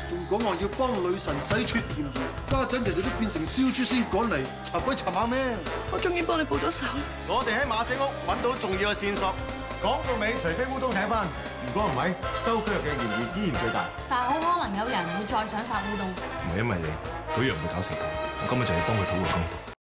仲講話要幫女神洗脫嫌疑，家陣人哋都變成燒豬先趕嚟，查鬼查馬咩？ 我終於幫你報咗仇啦！ 我哋喺馬仔屋揾到重要嘅線索，講到尾，除非烏冬醒翻，如果唔係，周居嘅嫌疑依然最大。 但係好可能有人會再想殺烏冬。 唔係因為你，嗰樣會搞成咁，我今日就要幫佢討個公道。